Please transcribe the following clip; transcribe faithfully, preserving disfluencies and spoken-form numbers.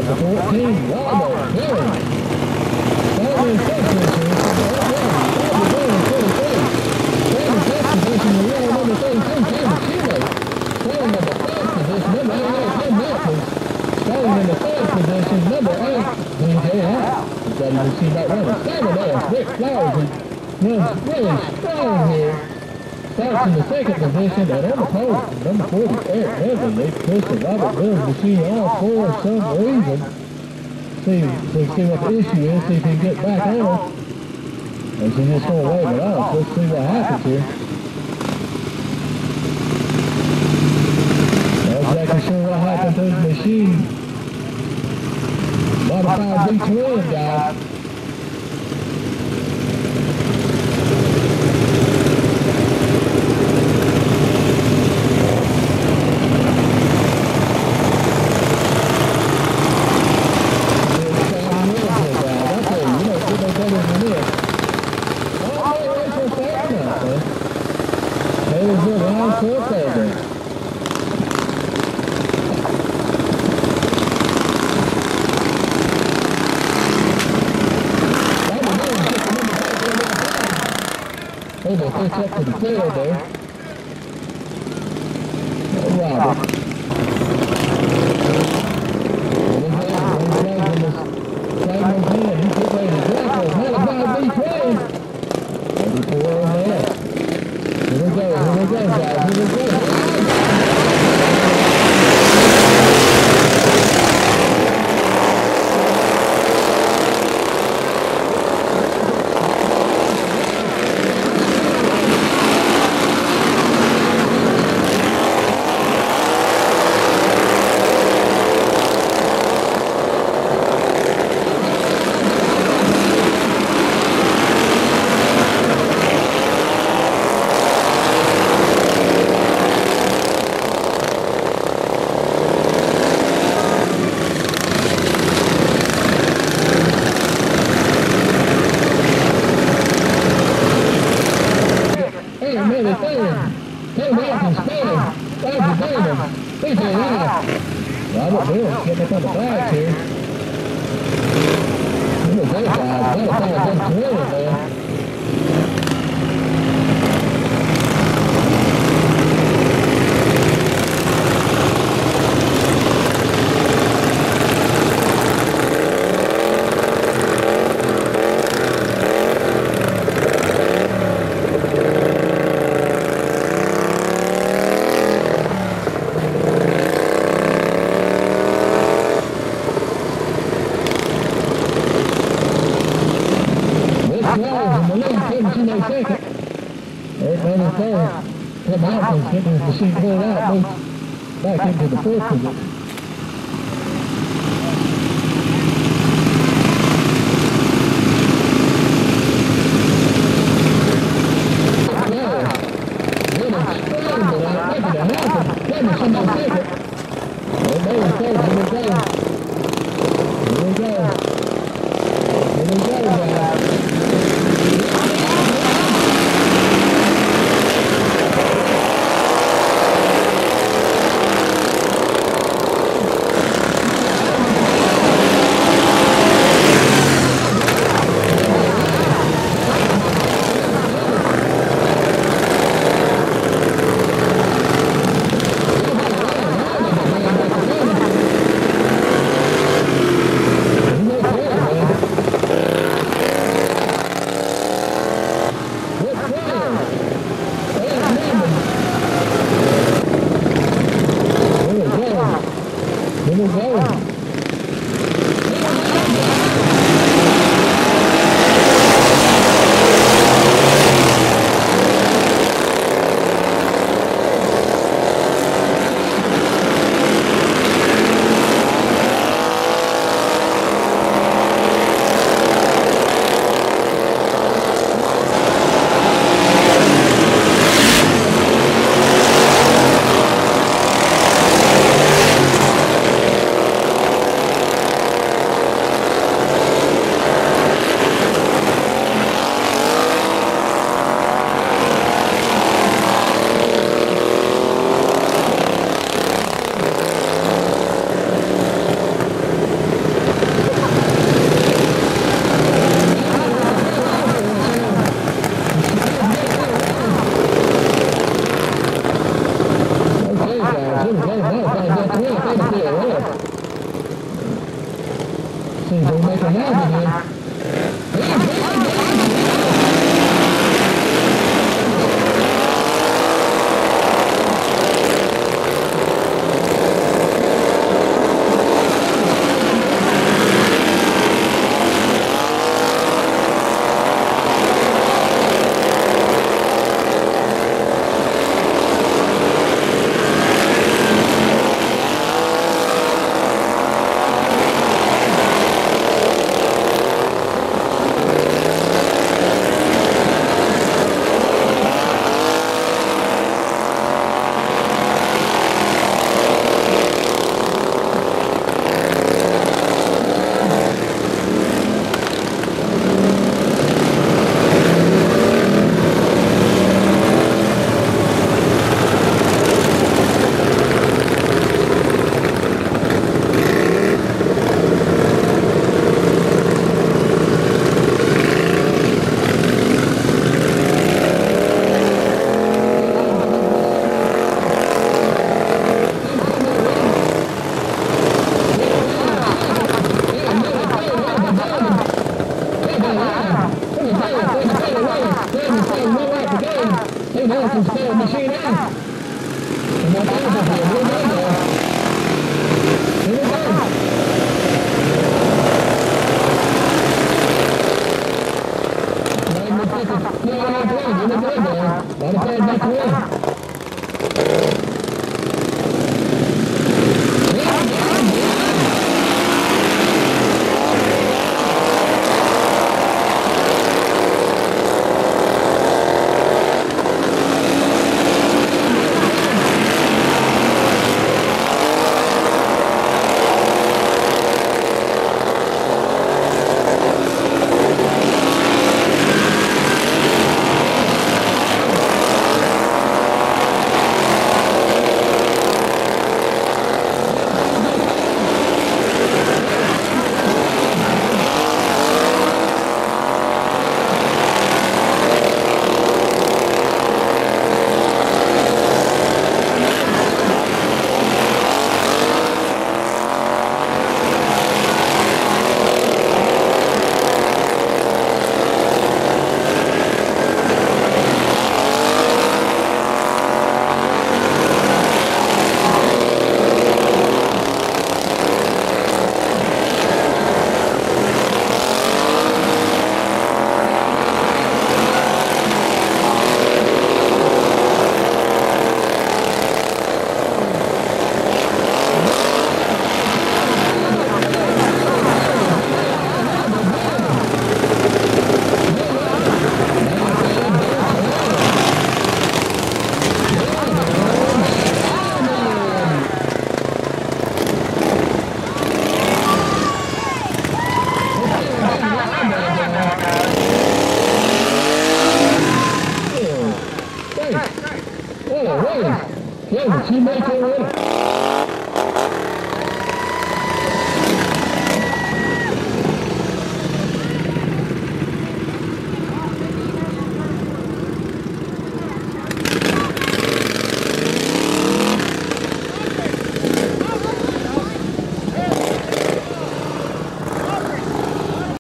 Number fourteen, Robert Hill. Starting in fifth position, Robert Hill in twenty-three. Starting in fifth position, the real number thirty-two, Cameron Shumate. Starting in the fourth position, number eighty-eight, Tim Medley. Starting in the third position, number eight, D J Howe. You've got to see that running. Seven there, Rick Flowers, runs really strong here. Starts in the second position, and on the pole, number forty, Eric Medley. They pushed the Robert Hill's machine all for some reason. See, see, see what the issue is, see if he can get back on it. And she just going to wave it off. Let's see what happens here. Not exactly sure what happened to his machine. Modified V twin, guys. Pitch up to the tail there. Oh, Robert. He's dragging this fragment hand. He's getting ready to drop it. Modified V twin. thirty-four on there. Here we go, here we go, guys. Here we go. Robert Hill getting up on the flags here. Look at those guys. That'll find a good twin there. Second. Everybody third. Tim Hopkins getting his machine pulled out, moves back into the fourth position. Getting strong, but I'm making it happen. Cameron Shumate second. Everybody third. Here we go. Here we go. Here we go, guys. Shumate winner.